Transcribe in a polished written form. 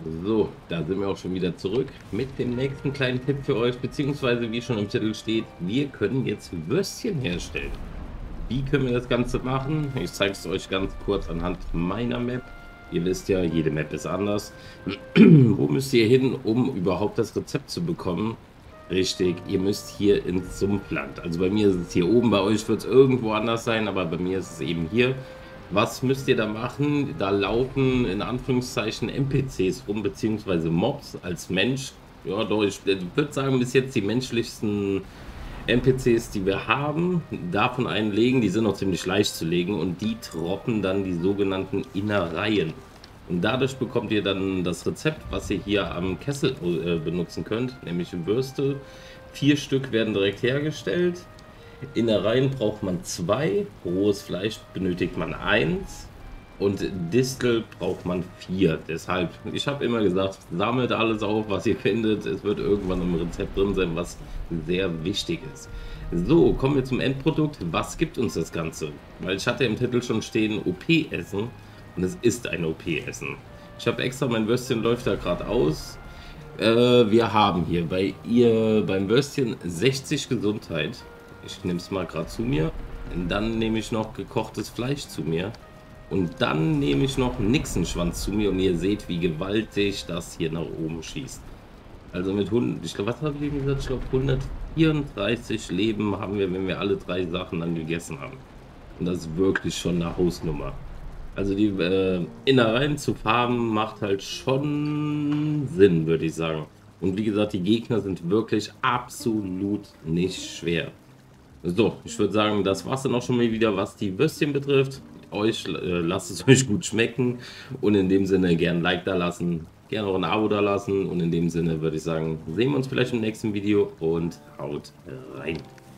So, da sind wir auch schon wieder zurück mit dem nächsten kleinen Tipp für euch, beziehungsweise wie schon im Titel steht, wir können jetzt Würstchen herstellen. Wie können wir das Ganze machen? Ich zeige es euch ganz kurz anhand meiner Map. Ihr wisst ja, jede Map ist anders. Wo müsst ihr hin, um überhaupt das Rezept zu bekommen? Richtig, ihr müsst hier ins Sumpfland. Also bei mir ist es hier oben, bei euch wird es irgendwo anders sein, aber bei mir ist es eben hier. Was müsst ihr da machen? Da laufen in Anführungszeichen NPCs rum, beziehungsweise Mobs als Mensch. Ja, doch, ich würde sagen, bis jetzt die menschlichsten NPCs, die wir haben, davon einlegen. Die sind noch ziemlich leicht zu legen und die droppen dann die sogenannten Innereien. Und dadurch bekommt ihr dann das Rezept, was ihr hier am Kessel benutzen könnt, nämlich Würste. 4 Stück werden direkt hergestellt. Innereien braucht man 2, rohes Fleisch benötigt man 1 und Distel braucht man 4. Deshalb, ich habe immer gesagt, sammelt alles auf, was ihr findet. Es wird irgendwann im Rezept drin sein, was sehr wichtig ist. So, kommen wir zum Endprodukt. Was gibt uns das Ganze? Weil ich hatte im Titel schon stehen OP-Essen und es ist ein OP-Essen. Ich habe extra, mein Würstchen läuft da gerade aus. Wir haben hier beim Würstchen 60 Gesundheit. Ich nehme es mal gerade zu mir. Dann nehme ich noch gekochtes Fleisch zu mir. Und dann nehme ich noch Nixenschwanz zu mir. Und ihr seht, wie gewaltig das hier nach oben schießt. Also mit 100, ich glaube, was habe ich gesagt? Ich glaube, 134 Leben haben wir, wenn wir alle 3 Sachen dann gegessen haben. Und das ist wirklich schon eine Hausnummer. Also die Innereien zu farmen macht halt schon Sinn, würde ich sagen. Und wie gesagt, die Gegner sind wirklich absolut nicht schwer. So, ich würde sagen, das war's dann auch schon mal wieder, was die Würstchen betrifft. Lasst es euch gut schmecken und in dem Sinne gerne ein Like da lassen, gerne auch ein Abo da lassen und in dem Sinne würde ich sagen, sehen wir uns vielleicht im nächsten Video und haut rein.